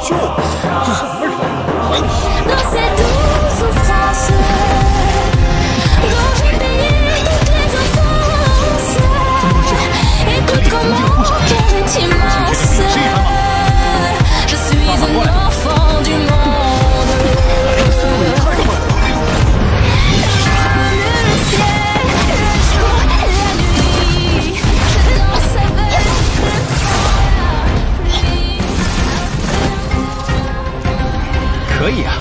秀，这什么人？传奇。 Dans ces douces souffrances dont j'ai payé toutes les offenses. Écoute comment mon cœur est immense. Je suis un enfant du monde. Le ciel, le jour, la nuit, je danse avec le feu, la pluie. 可以啊。